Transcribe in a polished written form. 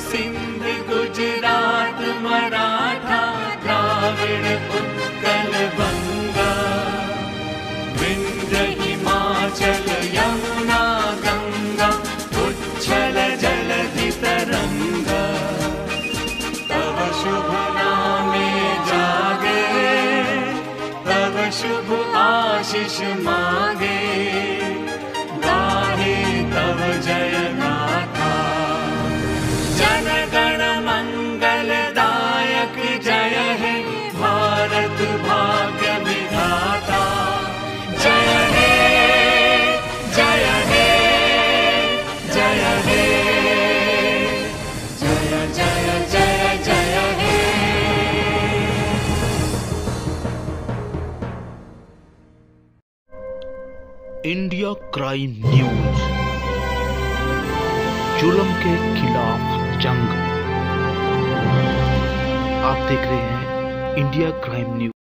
सिंध गुजरात मराठा द्राविड़ उत्कल बंगा, विंध्य हिमाचल यमुना गंगा, उच्छल जलधि तरंगा। तव शुभ नामे जागे, तव शुभ आशीष मांगे, गाहे तव जय गाथा। जन गण मंगलदायक जय हे भारत भाग्य विधाता। जय हे जय हे जय हे, जय जय जय जय हे। इंडिया क्राइम न्यूज, जुल्म के खिलाफ जंग। आप देख रहे हैं इंडिया क्राइम न्यूज।